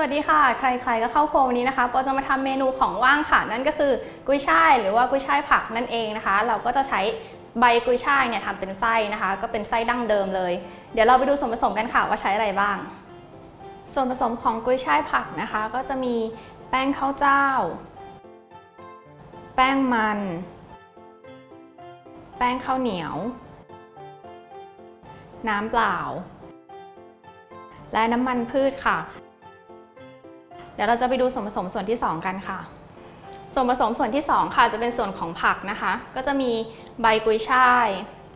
วัสดีค่ะใครๆก็เข้าครัววันนี้นะคะปอจะมาทำเมนูของว่างค่ะนั่นก็คือกุ้ยช่ายหรือว่ากุ้ยช่ายผักนั่นเองนะคะเราก็จะใช้ใบกุ้ยช่ายเนี่ยทำเป็นไส้นะคะก็เป็นไส้ดั้งเดิมเลยเดี๋ยวเราไปดูส่วนผสมกันค่ะว่าใช้อะไรบ้างส่วนผสมของกุ้ยช่ายผักนะคะก็จะมีแป้งข้าวเจ้าแป้งมันแป้งข้าวเหนียวน้ำเปล่าและน้ำมันพืชค่ะเดี๋ยวเราจะไปดูส่วนผสมส่วนที่2กันค่ะส่วนผสมส่วนที่2ค่ะจะเป็นส่วนของผักนะคะก็จะมีใบกุยช่าย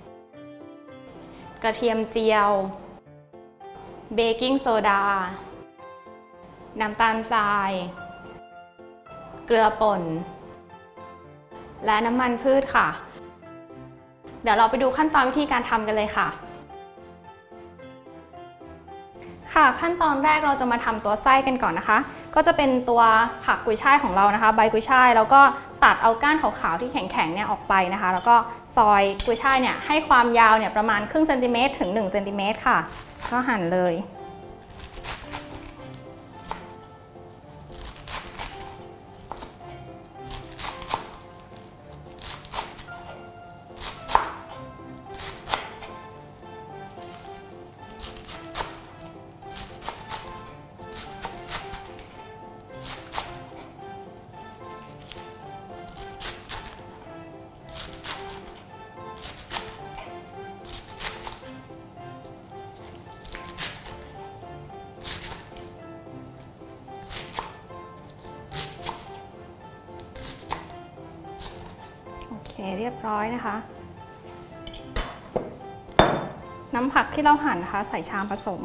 กระเทียมเจียวเบกกิ้งโซดาน้ำตาลทรายเกลือป่นและน้ำมันพืชค่ะเดี๋ยวเราไปดูขั้นตอนวิธีการทำกันเลยค่ะขั้นตอนแรกเราจะมาทำตัวไส้กันก่อนนะคะก็จะเป็นตัวผักกุยช่ายของเรานะคะใบกุยช่ายแล้วก็ตัดเอาก้านขาวๆที่แข็งๆเนี่ยออกไปนะคะแล้วก็ซอยกุยช่ายเนี่ยให้ความยาวเนี่ยประมาณครึ่งเซนติเมตรถึง1เซนติเมตรค่ะก็หั่นเลยเรียบร้อยนะคะน้ำผักที่เราหั่นนะคะใส่ชามผสม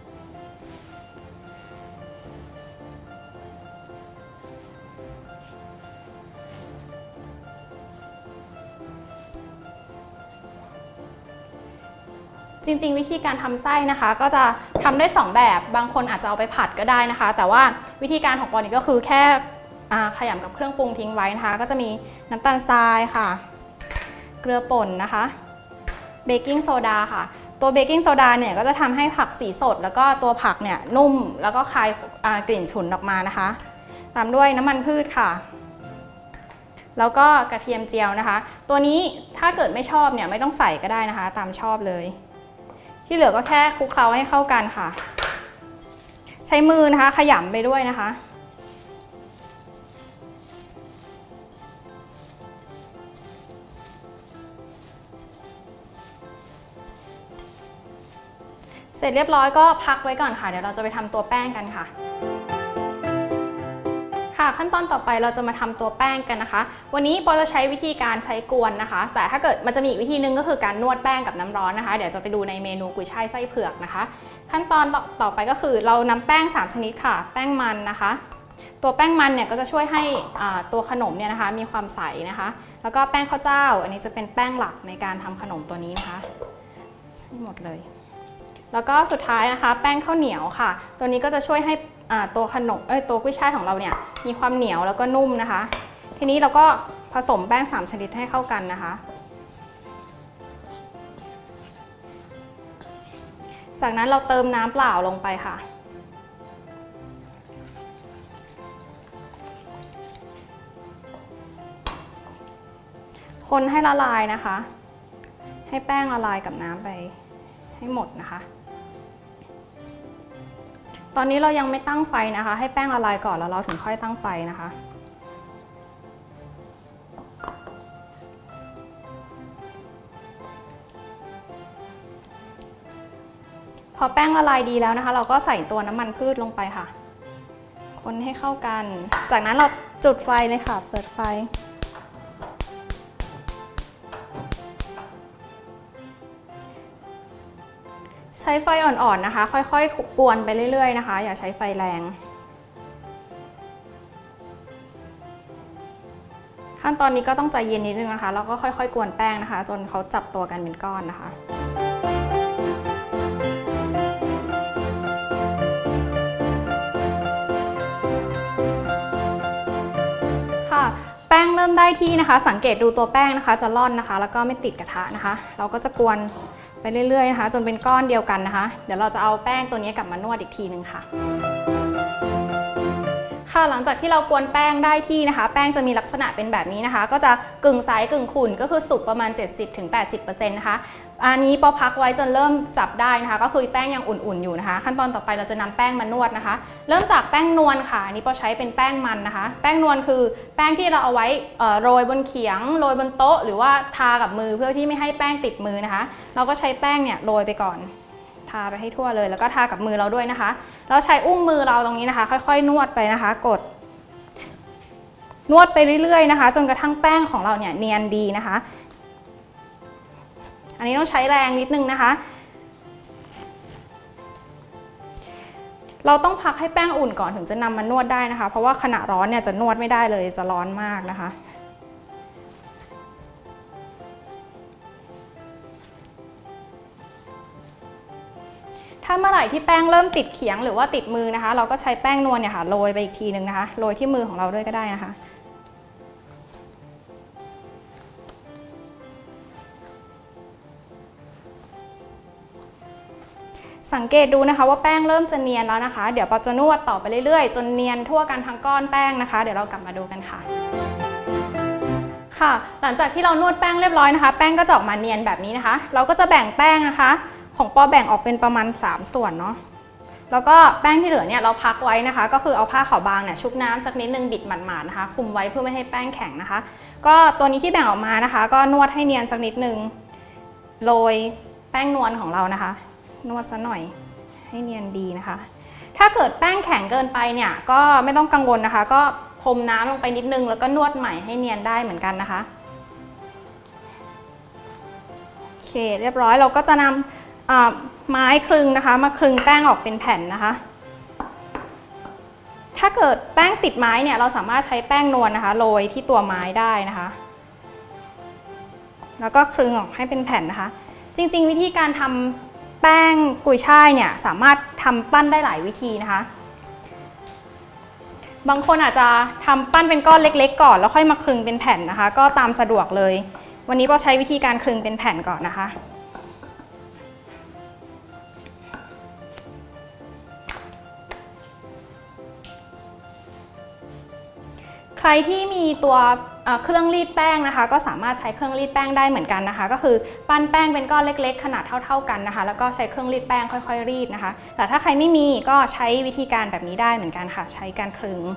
จริงๆวิธีการทำไส้นะคะก็จะทำได้2แบบบางคนอาจจะเอาไปผัดก็ได้นะคะแต่ว่าวิธีการของปอนี่ก็คือแค่ขยำกับเครื่องปรุงทิ้งไว้นะคะก็จะมีน้ำตาลทรายค่ะเกลือป่นนะคะเบกกิ้งโซดาค่ะตัวเบกกิ้งโซดาเนี่ยก็จะทำให้ผักสีสดแล้วก็ตัวผักเนี่ยนุ่มแล้วก็คายกลิ่นฉุนออกมานะคะตามด้วยน้ำมันพืชค่ะแล้วก็กระเทียมเจียวนะคะตัวนี้ถ้าเกิดไม่ชอบเนี่ยไม่ต้องใส่ก็ได้นะคะตามชอบเลยที่เหลือก็แค่คลุกเคล้าให้เข้ากันค่ะใช้มือนะคะขยำไปด้วยนะคะเสร็จเรียบร้อยก็พักไว้ก่อนค่ะเดี๋ยวเราจะไปทำตัวแป้งกันค่ะขั้นตอนต่อไปเราจะมาทำตัวแป้งกันนะคะวันนี้ปอจะใช้วิธีการใช้กวนนะคะแต่ถ้าเกิดมันจะมีอีกวิธีนึงก็คือการนวดแป้งกับน้ำร้อนนะคะเดี๋ยวจะไปดูในเมนูกุยช่ายไส้เผือกนะคะขั้นตอนต่อไปก็คือเรานำแป้ง3ชนิดค่ะแป้งมันนะคะตัวแป้งมันเนี่ยก็จะช่วยให้ตัวขนมเนี่ยนะคะมีความใสนะคะแล้วก็แป้งข้าวเจ้าอันนี้จะเป็นแป้งหลักในการทำขนมตัวนี้นะคะหมดเลยแล้วก็สุดท้ายนะคะแป้งข้าวเหนียวค่ะตัวนี้ก็จะช่วยให้ตัวขนมตัวกุ้ยช่ายของเราเนี่ยมีความเหนียวแล้วก็นุ่มนะคะทีนี้เราก็ผสมแป้ง3ชนิดให้เข้ากันนะคะจากนั้นเราเติมน้ำเปล่าลงไปค่ะคนให้ละลายนะคะให้แป้งละลายกับน้ำไปให้หมดนะคะตอนนี้เรายังไม่ตั้งไฟนะคะให้แป้งละลายก่อนแล้วเราถึงค่อยตั้งไฟนะคะพอแป้งละลายดีแล้วนะคะเราก็ใส่ตัวน้ำมันพืชลงไปค่ะคนให้เข้ากันจากนั้นเราจุดไฟเลยค่ะเปิดไฟใช้ไฟอ่อนๆนะคะค่อยๆกวนไปเรื่อยๆนะคะอย่าใช้ไฟแรงขั้นตอนนี้ก็ต้องใจเย็นนิดนึงนะคะแล้วก็ค่อยๆกวนแป้งนะคะจนเขาจับตัวกันเป็นก้อนนะคะแป้งเริ่มได้ที่นะคะสังเกตดูตัวแป้งนะคะจะร่อนนะคะแล้วก็ไม่ติดกระทะนะคะเราก็จะกวน ไปเรื่อยๆนะคะจนเป็นก้อนเดียวกันนะคะเดี๋ยวเราจะเอาแป้งตัวนี้กลับมานวดอีกทีนึงค่ะค่ะหลังจากที่เรากวนแป้งได้ที่นะคะแป้งจะมีลักษณะเป็นแบบนี้นะคะก็จะกึ่งใสกึ่งขุ่นก็คือสุกประมาณ 70-80% นะคะอันนี้พอพักไว้จนเริ่มจับได้นะคะก็คือแป้งยังอุ่นๆอยู่นะคะขั้นตอนต่อไปเราจะนำแป้งมานวดนะคะเริ่มจากแป้งนวลค่ะอันนี้พอใช้เป็นแป้งมันนะคะแป้งนวลคือแป้งที่เราเอาไว้โรยบนเขียงโรยบนโต๊ะหรือว่าทากับมือเพื่อที่ไม่ให้แป้งติดมือนะคะเราก็ใช้แป้งเนี่ยโรยไปก่อนทาไปให้ทั่วเลยแล้วก็ทากับมือเราด้วยนะคะเราใช้อุ้งมือเราตรงนี้นะคะค่อยๆนวดไปนะคะกดนวดไปเรื่อยๆนะคะจนกระทั่งแป้งของเราเนี่ยเนียนดีนะคะอันนี้ต้องใช้แรงนิดนึงนะคะเราต้องพักให้แป้งอุ่นก่อนถึงจะนำมานวดได้นะคะเพราะว่าขณะร้อนเนี่ยจะนวดไม่ได้เลยจะร้อนมากนะคะถ้าเมื่อไหร่ที่แป้งเริ่มติดเขียงหรือว่าติดมือนะคะเราก็ใช้แป้งนวลเนี่ยค่ะโรยไปอีกทีนึงนะคะโรยที่มือของเราด้วยก็ได้นะคะสังเกตดูนะคะว่าแป้งเริ่มจะเนียนแล้วนะคะเดี๋ยวปอจะนวดต่อไปเรื่อยๆจนเนียนทั่วกันทั้งก้อนแป้งนะคะเดี๋ยวเรากลับมาดูกันค่ะค่ะหลังจากที่เรานวดแป้งเรียบร้อยนะคะแป้งก็จะออกมาเนียนแบบนี้นะคะเราก็จะแบ่งแป้งนะคะของปอแบ่งออกเป็นประมาณ3ส่วนเนาะแล้วก็แป้งที่เหลือเนี่ยเราพักไว้นะคะก็คือเอาผ้าขาวบางเนี่ยชุบน้ำสักนิดนึงบิดหมาดๆนะคะคุมไว้เพื่อไม่ให้แป้งแข็งนะคะก็ตัวนี้ที่แบ่งออกมานะคะก็นวดให้เนียนสักนิดนึงโรยแป้งนวลของเรานะคะนวดซะหน่อยให้เนียนดีนะคะถ้าเกิดแป้งแข็งเกินไปเนี่ยก็ไม่ต้องกังวลนะคะก็พรมน้ำลงไปนิดนึงแล้วก็นวดใหม่ให้เนียนได้เหมือนกันนะคะโอเคเรียบร้อยเราก็จะนำไม้คลึงนะคะมาคลึงแป้งออกเป็นแผ่นนะคะถ้าเกิดแป้งติดไม้เนี่ยเราสามารถใช้แป้งนวลนะคะโรยที่ตัวไม้ได้นะคะแล้วก็คลึงออกให้เป็นแผ่นนะคะจริงๆวิธีการทำแป้งกุยช่ายเนี่ยสามารถทำปั้นได้หลายวิธีนะคะบางคนอาจจะทำปั้นเป็นก้อนเล็กๆก่อนแล้วค่อยมาคลึงเป็นแผ่นนะคะก็ตามสะดวกเลยวันนี้เราใช้วิธีการคลึงเป็นแผ่นก่อนนะคะใครที่มีตัวเครื่องรีดแป้งนะคะก็สามารถใช้เครื่องรีดแป้งได้เหมือนกันนะคะก็คือปั้นแป้งเป็นก้อนเล็กๆขนาดเท่าๆกันนะคะแล้วก็ใช้เครื่องรีดแป้งค่อยๆรีดนะคะแต่ถ้าใครไม่มีก็ใช้วิธีการแบบนี้ได้เหมือนกันค่ะใช้การคลึง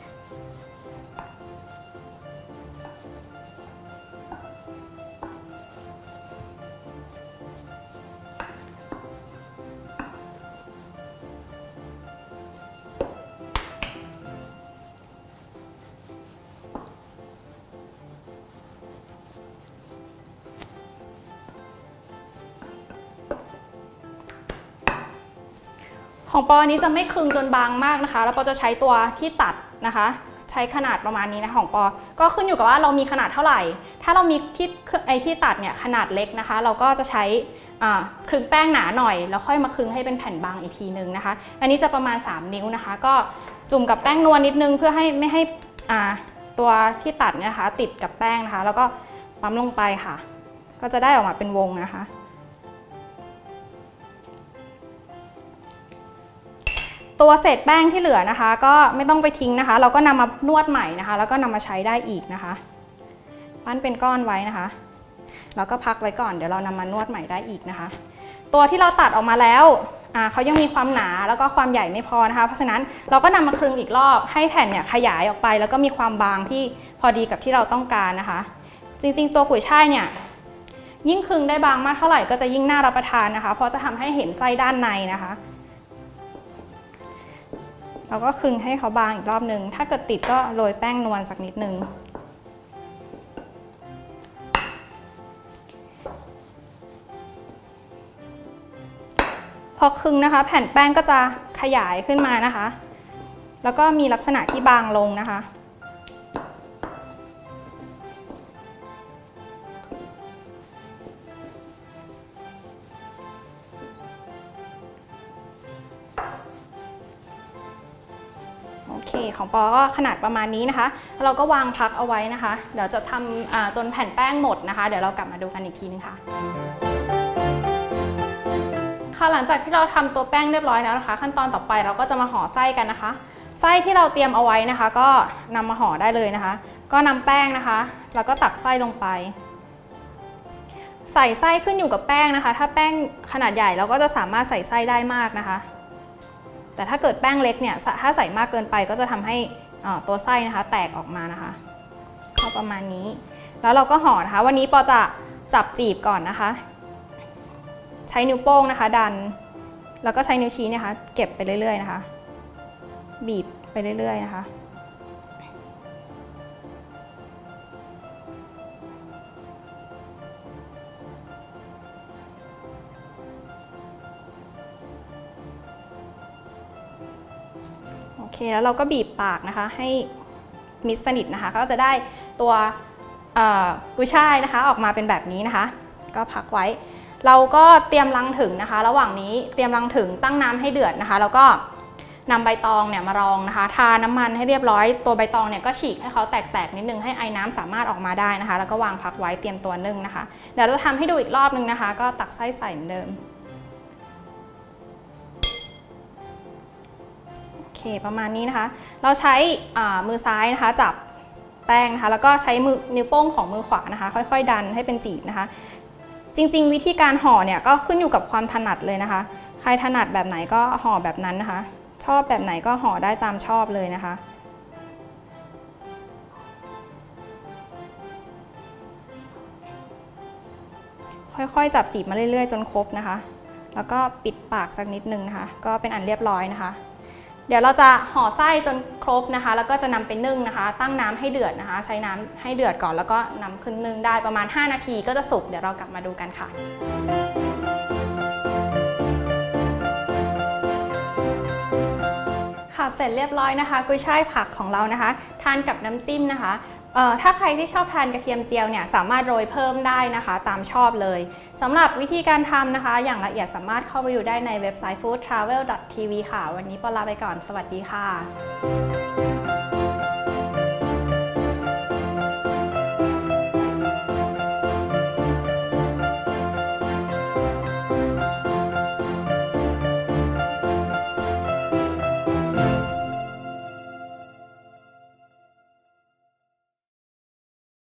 ของปอนี้จะไม่คลึงจนบางมากนะคะแล้วปอจะใช้ตัวที่ตัดนะคะใช้ขนาดประมาณนี้นะของปอก็ขึ้นอยู่กับว่าเรามีขนาดเท่าไหร่ถ้าเรามีที่ตัดเนี่ยขนาดเล็กนะคะเราก็จะใช้คลึงแป้งหนาหน่อยแล้วค่อยมาคลึงให้เป็นแผ่นบางอีกทีนึงนะคะอันนี้จะประมาณ3นิ้วนะคะก็จุ่มกับแป้งนวลนิดนึงเพื่อให้ไม่ให้ตัวที่ตัดเนี่ยนะคะติดกับแป้งนะคะแล้วก็ปั๊มลงไปค่ะก็จะได้ออกมาเป็นวงนะคะตัวเศษแป้งที่เหลือนะคะก็ไม่ต้องไปทิ้งนะคะเราก็นำมานวดใหม่นะคะแล้วก็นำมาใช้ได้อีกนะคะปั้นเป็นก้อนไว้นะคะแล้วก็พักไว้ก่อนเดี๋ยวเรานำมานวดใหม่ได้อีกนะคะตัวที่เราตัดออกมาแล้วเขายังมีความหนาแล้วก็ความใหญ่ไม่พอนะคะเพราะฉะนั้นเราก็นำมาคลึงอีกรอบให้แผ่นเนี่ยขยายออกไปแล้วก็มีความบางที่พอดีกับที่เราต้องการนะคะจริงๆตัวกุยช่ายเนี่ยยิ่งคลึงได้บางมากเท่าไหร่ก็จะยิ่งน่ารับประทานนะคะเพราะจะทำให้เห็นไส้ด้านในนะคะเราก็คลึงให้เขาบางอีกรอบนึงถ้าเกิดติดก็โรยแป้งนวลสักนิดนึงพอคลึงนะคะแผ่นแป้งก็จะขยายขึ้นมานะคะแล้วก็มีลักษณะที่บางลงนะคะโอเคของปอก็ขนาดประมาณนี้นะคะเราก็วางพักเอาไว้นะคะเดี๋ยวจะทำจนแผ่นแป้งหมดนะคะเดี๋ยวเรากลับมาดูกันอีกทีนึงค่ะหลังจากที่เราทำตัวแป้งเรียบร้อยแล้วนะคะขั้นตอนต่อไปเราก็จะมาห่อไส้กันนะคะไส้ที่เราเตรียมเอาไว้นะคะก็นำมาห่อได้เลยนะคะก็นำแป้งนะคะแล้วก็ตักไส้ลงไปใส่ไส้ขึ้นอยู่กับแป้งนะคะถ้าแป้งขนาดใหญ่เราก็จะสามารถใส่ไส้ได้มากนะคะแต่ถ้าเกิดแป้งเล็กเนี่ยถ้าใส่มากเกินไปก็จะทำให้ตัวไส้นะคะแตกออกมานะคะก็ประมาณนี้แล้วเราก็ห่อนะคะวันนี้ปอจะจับจีบก่อนนะคะใช้นิ้วโป้งนะคะดันแล้วก็ใช้นิ้วชี้เนี่ยค่ะเก็บไปเรื่อยๆนะคะบีบไปเรื่อยๆนะคะโอเคแล้วเราก็บีบปากนะคะให้มิดสนิทนะคะก็จะได้ตัวกุยช่ายนะคะออกมาเป็นแบบนี้นะคะก็พักไว้เราก็เตรียมรังถึงนะคะระหว่างนี้เตรียมรังถึงตั้งน้ำให้เดือดนะคะแล้วก็นำใบตองเนี่ยมารองนะคะทาน้ำมันให้เรียบร้อยตัวใบตองเนี่ยก็ฉีกให้เขาแตกๆนิดนึงให้ไอ้น้ำสามารถออกมาได้นะคะแล้วก็วางพักไว้เตรียมตัวนึ่งนะคะเดี๋ยวเราทำให้ดูอีกรอบนึงนะคะก็ตักไส้ใส่เหมือนเดิมโอเคประมาณนี้นะคะเราใช้มือซ้ายนะคะจับแป้งนะคะแล้วก็ใช้นิ้วโป้งของมือขวานะคะค่อยๆดันให้เป็นจีบนะคะจริงๆวิธีการห่อเนี่ยก็ขึ้นอยู่กับความถนัดเลยนะคะใครถนัดแบบไหนก็ห่อแบบนั้นนะคะชอบแบบไหนก็ห่อได้ตามชอบเลยนะคะค่อยๆจับจีบมาเรื่อยๆจนครบนะคะแล้วก็ปิดปากสักนิดนึงนะคะก็เป็นอันเรียบร้อยนะคะเดี๋ยวเราจะห่อไส้จนครบนะคะแล้วก็จะนำไปนึ่งนะคะตั้งน้ำให้เดือดนะคะใช้น้ำให้เดือดก่อนแล้วก็นำขึ้นนึ่งได้ประมาณ5 นาทีก็จะสุกเดี๋ยวเรากลับมาดูกันค่ะเสร็จเรียบร้อยนะคะกุ้ยช่ายผักของเรานะคะทานกับน้ำจิ้มนะคะถ้าใครที่ชอบทานกระเทียมเจียวเนี่ยสามารถโรยเพิ่มได้นะคะตามชอบเลยสำหรับวิธีการทำนะคะอย่างละเอียดสามารถเข้าไปดูได้ในเว็บไซต์ foodtravel.tv ค่ะวันนี้ปอลาไปก่อนสวัสดีค่ะ